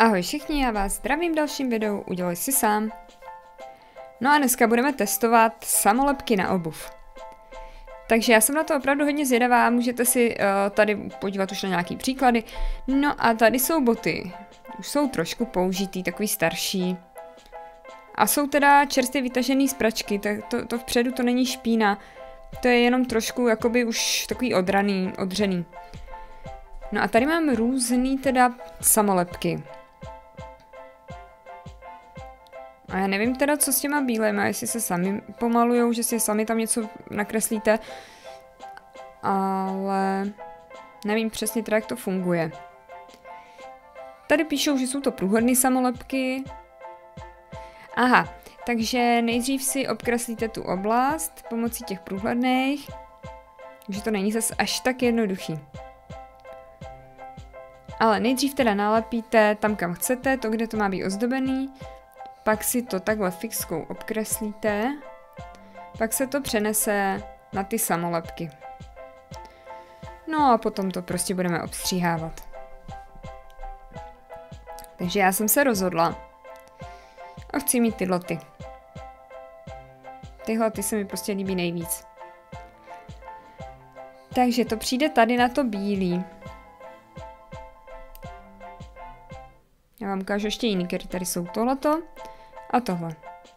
Ahoj všichni, já vás zdravím v dalším videu Udělej si sám. No a dneska budeme testovat samolepky na obuv. Takže já jsem na to opravdu hodně zvědavá, můžete si tady podívat už na nějaký příklady. No a tady jsou boty, už jsou trošku použitý, takový starší. A jsou teda čerstvě vytažený z pračky, tak to vpředu to není špína. To je jenom trošku jakoby už takový odřený. No a tady mám různý teda samolepky. A já nevím teda, co s těma bílejma, jestli se sami pomalujou, že si sami tam něco nakreslíte. Ale nevím přesně teda, jak to funguje. Tady píšou, že jsou to průhledné samolepky. Aha, takže nejdřív si obkreslíte tu oblast pomocí těch průhledných. Takže to není zase až tak jednoduchý. Ale nejdřív teda nalepíte tam, kam chcete, to, kde to má být ozdobený. Pak si to takhle fixkou obkreslíte. Pak se to přenese na ty samolepky. No a potom to prostě budeme obstříhávat. Takže já jsem se rozhodla. A chci mít tyhle ty. Tyhle ty se mi prostě líbí nejvíc. Takže to přijde tady na to bílý. Já vám ukážu ještě jiný, které tady jsou tohleto a tohle.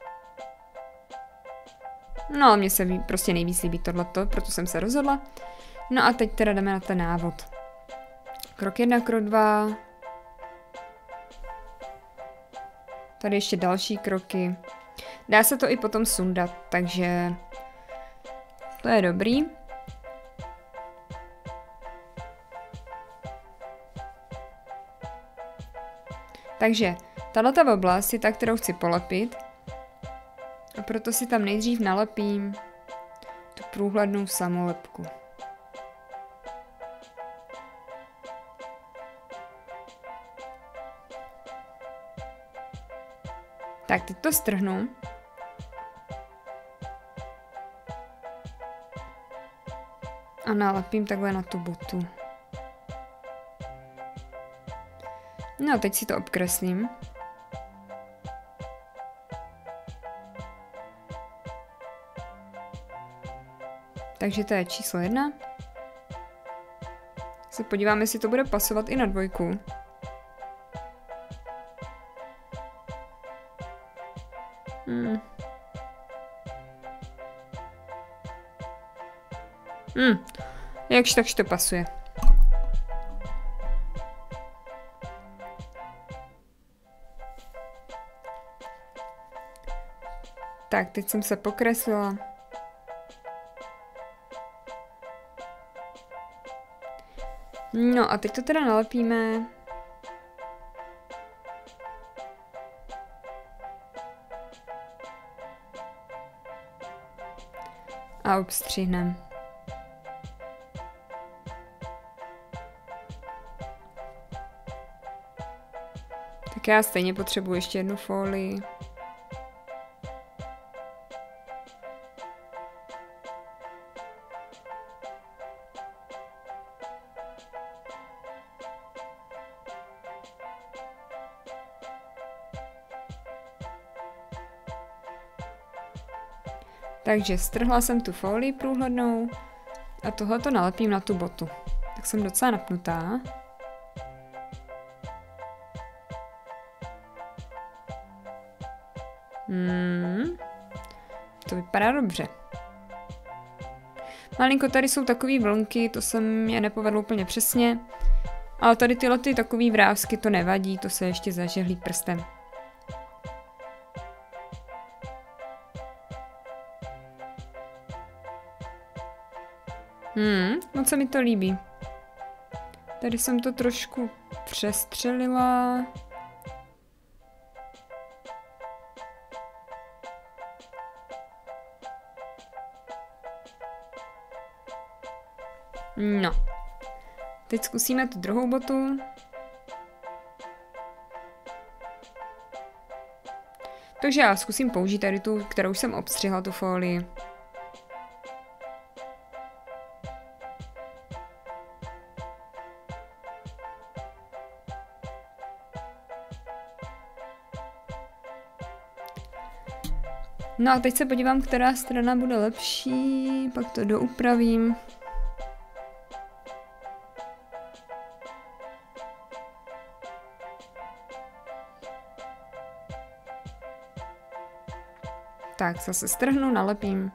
No, mně se prostě nejvíc líbí tohleto, proto jsem se rozhodla. No a teď teda jdeme na ten návod. Krok 1, krok 2. Tady ještě další kroky. Dá se to i potom sundat, takže to je dobrý. Takže tato oblast je ta, kterou chci polepit. A proto si tam nejdřív nalepím tu průhlednou samolepku. Tak, teď to strhnu. A nalepím takhle na tu botu. No, teď si to obkreslím. Takže to je číslo 1. Se podíváme, jestli to bude pasovat i na 2. Jakž takž to pasuje. Tak, teď jsem se pokreslila. No a teď to teda nalepíme. A obstřihneme. Tak já stejně potřebuji ještě jednu folii. Takže strhla jsem tu folii průhlednou a tohleto nalepím na tu botu. Tak jsem docela napnutá. To vypadá dobře. Malinko tady jsou takové vlnky, to se mě nepovedlo úplně přesně. Ale tady tyhle takové vrásky to nevadí, to se ještě zažehlí prstem. Moc se mi to líbí. Tady jsem to trošku přestřelila. No. Teď zkusíme tu druhou botu. Takže já zkusím použít tady tu, kterou jsem obstřihla, tu folii. No a teď se podívám, která strana bude lepší, pak to doupravím. Tak, zase strhnu, nalepím.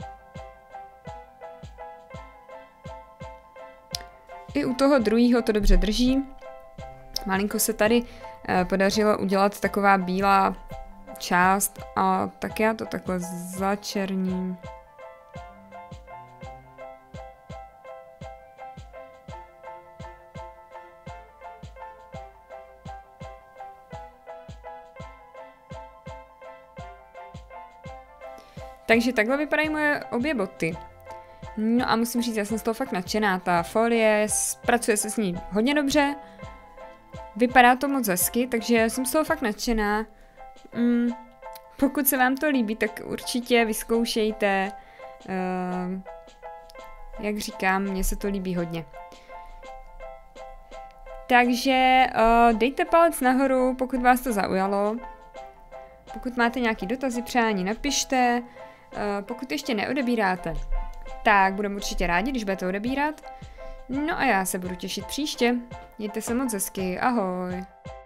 I u toho druhého to dobře drží. Malinko se tady podařilo udělat taková bílá část a tak já to takhle začerním. Takže takhle vypadají moje obě boty. No a musím říct, já jsem z toho fakt nadšená. Ta folie, pracuje se s ní hodně dobře. Vypadá to moc hezky, takže jsem z toho fakt nadšená. Pokud se vám to líbí, tak určitě vyzkoušejte. Jak říkám, mně se to líbí hodně. Takže dejte palec nahoru, pokud vás to zaujalo. Pokud máte nějaký dotazy, přání, napište. Pokud ještě neodebíráte, tak budeme určitě rádi, když budete odebírat. No a já se budu těšit příště. Mějte se moc hezky, ahoj.